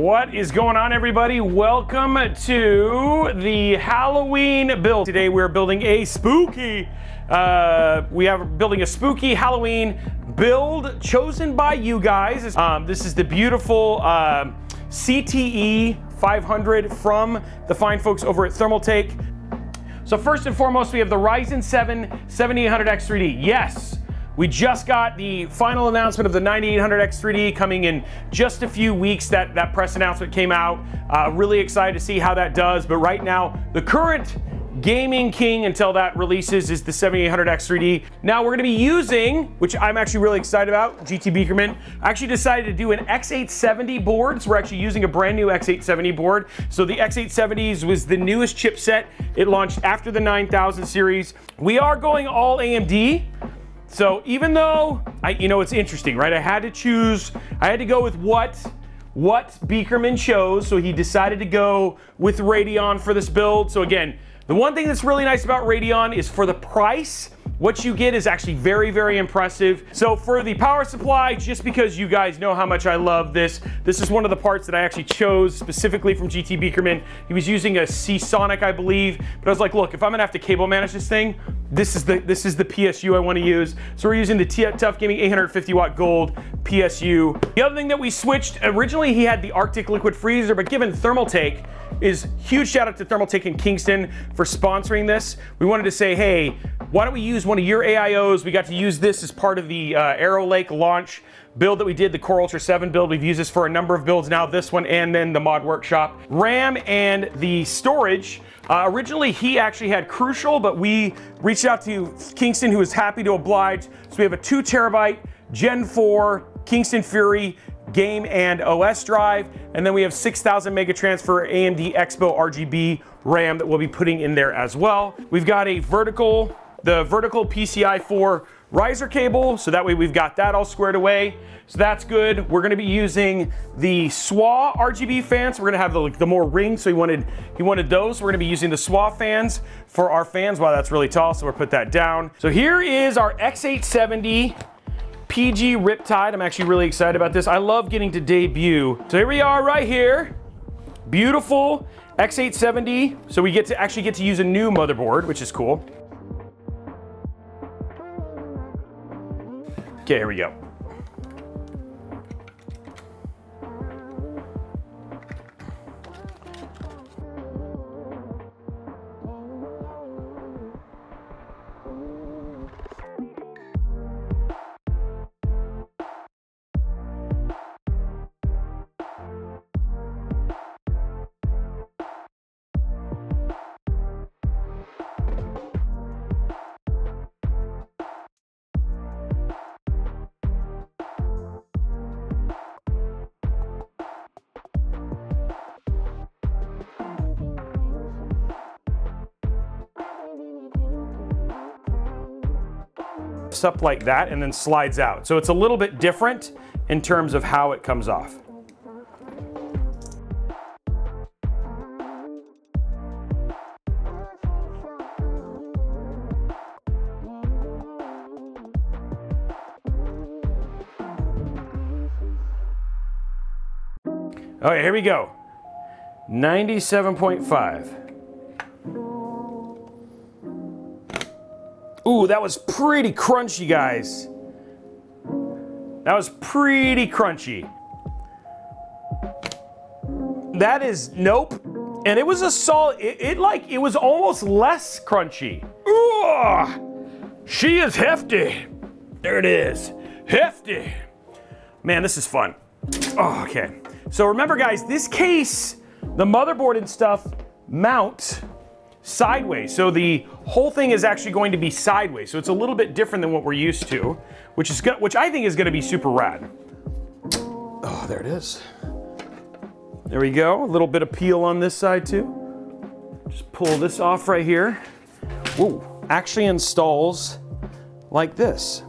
What is going on, everybody? Welcome to the Halloween build. Today we're building a spooky, building a spooky Halloween build chosen by you guys. This is the beautiful CTE 500 from the fine folks over at Thermaltake. So first and foremost, we have the Ryzen 7 7800X3D. Yes, we just got the final announcement of the 9800X3D coming in just a few weeks. That press announcement came out. Really excited to see how that does. But right now, the current gaming king until that releases is the 7800X3D. Now we're gonna be using, which I'm actually really excited about, GT Beakerman, actually decided to do an X870 board. So we're actually using a brand new X870 board. So the X870s was the newest chipset. It launched after the 9000 series. We are going all AMD. So even though, it's interesting, right? I had to go with what Beakerman chose. So he decided to go with Radeon for this build. So again, the one thing that's really nice about Radeon is for the price, what you get is actually very, very impressive. So for the power supply, just because you guys know how much I love this is one of the parts that I actually chose specifically from GT Beakerman. He was using a Seasonic, I believe, but I was like, look, if I'm gonna have to cable manage this thing, this is the PSU I wanna use. So we're using the Tough Gaming 850 watt gold PSU. The other thing that we switched, originally he had the Arctic liquid freezer, but given Thermaltake, huge shout out to Thermaltake in Kingston for sponsoring this. We wanted to say, hey, why don't we use one of your AIOs? We got to use this as part of the Arrow Lake launch build that we did, the Core Ultra 7 build. We've used this for a number of builds now, this one and then the Mod Workshop. RAM and the storage, originally he actually had Crucial, but we reached out to Kingston, who was happy to oblige. So we have a 2 terabyte Gen 4 Kingston Fury game and OS drive, and then we have 6,000 mega transfer AMD Expo RGB RAM that we'll be putting in there as well. We've got the vertical PCI 4 riser cable, so that way we've got that all squared away. So that's good. We're gonna be using the SWA RGB fans. We're gonna have the more rings, so he wanted those. So we're gonna be using the SWA fans for our fans. Wow, that's really tall, so we'll put that down. So here is our X870 PG Riptide. I'm actually really excited about this. I love getting to debut. So here we are right here. Beautiful X870. So we actually get to use a new motherboard, which is cool. Okay, here we go. Up like that and then slides out. So it's a little bit different in terms of how it comes off. Okay, here we go. 97.5. Ooh, that was pretty crunchy, guys. That was pretty crunchy. That is, nope. And it was a solid, it was almost less crunchy. Ooh, she is hefty. There it is, hefty. Man, this is fun. Oh, okay. So remember, guys, this case, the motherboard and stuff mount sideways. So the whole thing is actually going to be sideways. So it's a little bit different than what we're used to, which I think is going to be super rad. Oh, there it is. There we go. A little bit of peel on this side too. Just pull this off right here. Ooh, actually installs like this.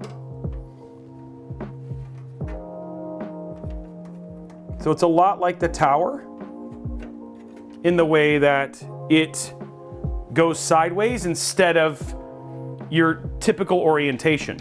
So it's a lot like the tower in the way that it goes sideways instead of your typical orientation.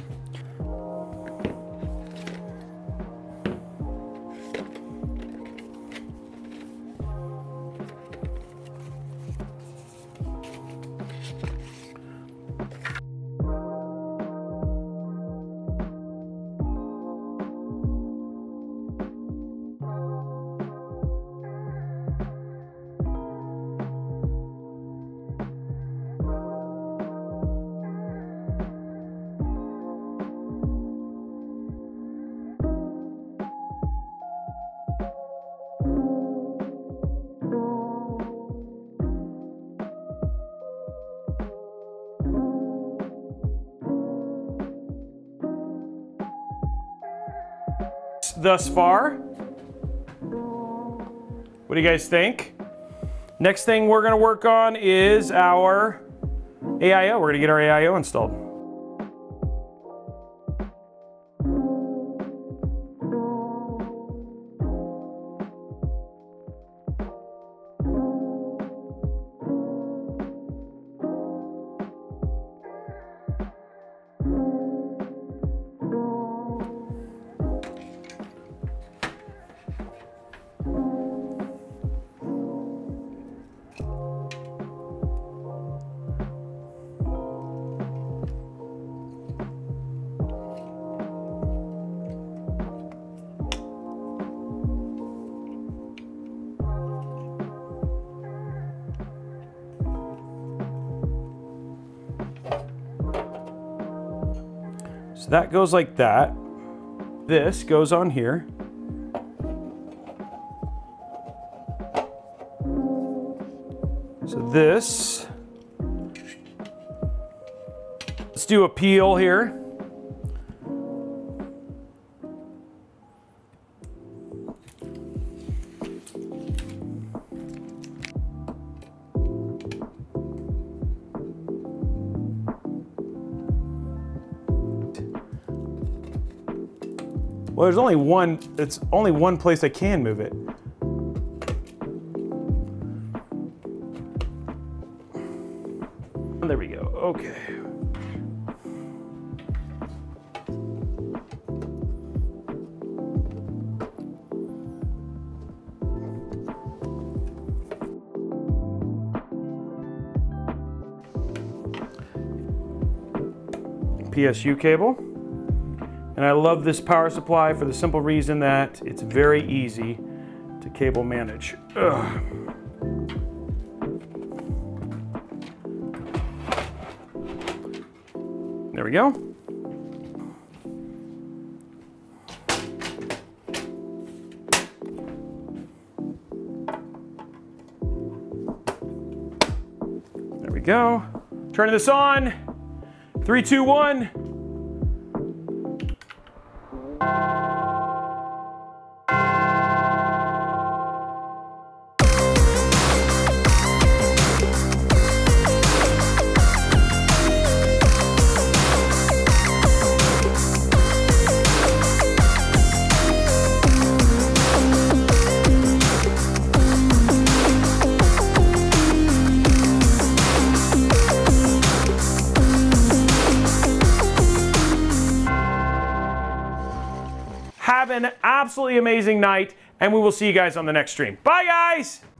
thus far. What do you guys think? Next thing we're gonna work on is our AIO. We're gonna get our AIO installed. So that goes like that. This goes on here. So this, let's do a peel here. Well, there's only one, it's only one place I can move it. There we go, okay. PSU cable. And I love this power supply for the simple reason that it's very easy to cable manage. Ugh. There we go. There we go. Turning this on. 3, 2, 1. Have an absolutely amazing night, and we will see you guys on the next stream. Bye, guys!